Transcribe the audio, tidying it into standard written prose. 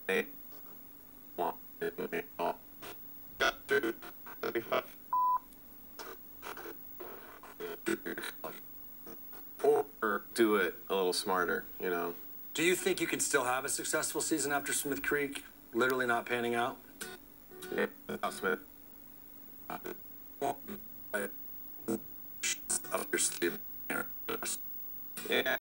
They want it all. Got to 35. Or do it a little smarter, you know. Do you think you can still have a successful season after Smith Creek literally not panning out? Yeah, Smith. Up your sleeve. Yeah.